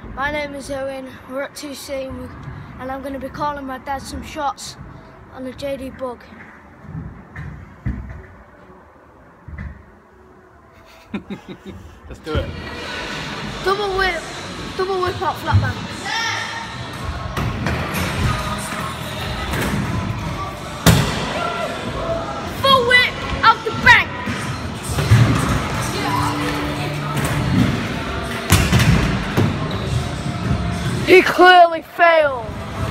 My name is Owen, we're at 2C and I'm going to be calling my dad some shots on the JD Bug. Let's do it. Double whip out flat bank. Full whip out the bank. He clearly failed.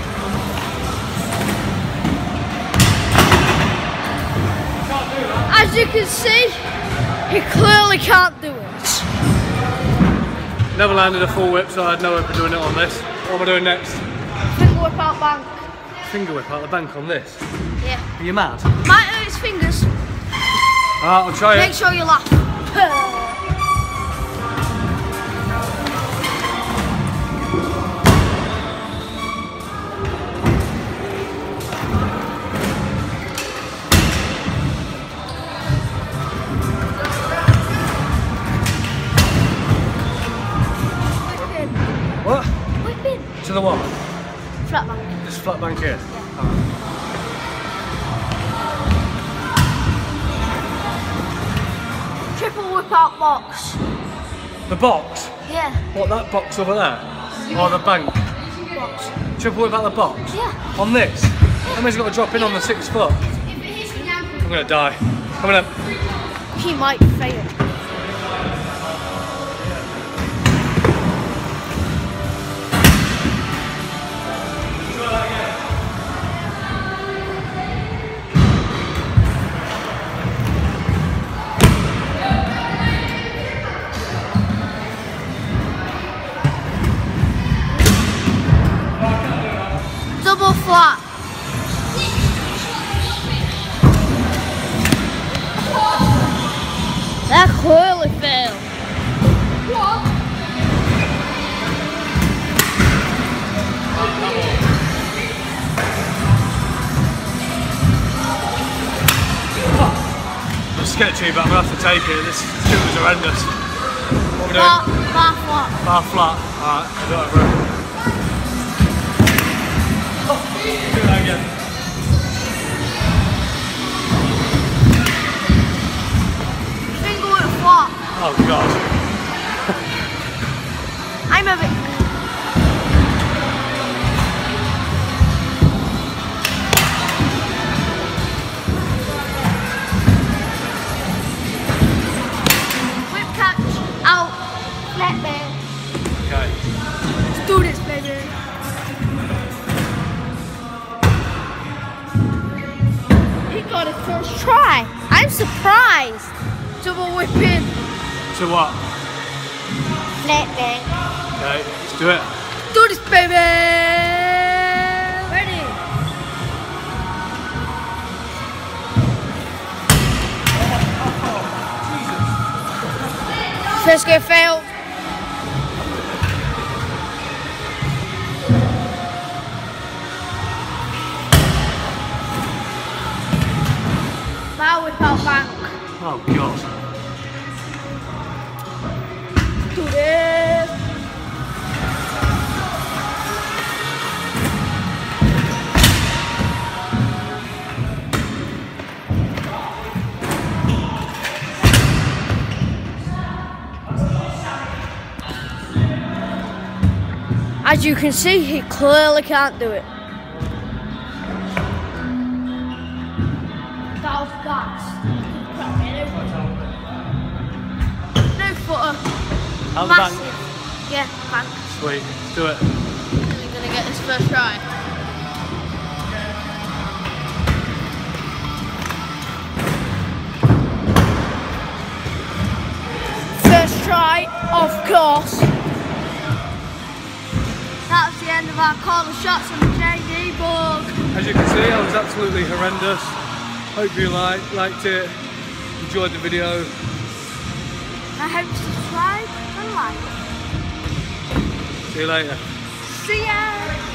As you can see, he clearly can't do it. Never landed a full whip, so I had no hope of doing it on this. What am I doing next? Finger whip out bank. Finger whip out the bank on this? Yeah. Are you mad? Might hurt his fingers. Alright, I'll try it. Make sure you laugh. What? Whipping. To the what? Flat bank. This flat bank here? Yeah. Alright. Triple whip out box. The box? Yeah. What, that box over there? Or the bank? Box. Triple whip out the box? Yeah. On this? That means I've got to drop in on the 6 foot. I'm gonna die. Coming up. He might fail. Double flat. That clearly failed. What? It's sketchy, but I'm gonna have to take it. This shoot was horrendous. What are we doing? Bar flat. Bar flat. Alright, I'll do it over it. Do that again. Finger whip flat. Oh god. I'm a bit. Whip catch out. Flat bank. Okay. Let's do this, baby. He got it first try. I'm surprised. Double whipping. So what? Flat bank. Okay, let's do it. Do this, baby. Ready. First game failed. Now whip out bank. Oh god. Do this. As you can see, he clearly can't do it. That was gas. No footer. Out the bank. Yeah, bank. Sweet, let's do it. He's gonna get this first try. First try, of course. That's the end of our corner shots on the JD Bug. As you can see, I was absolutely horrendous. Hope you liked it, enjoyed the video. I hope you subscribe and like. See you later. See ya!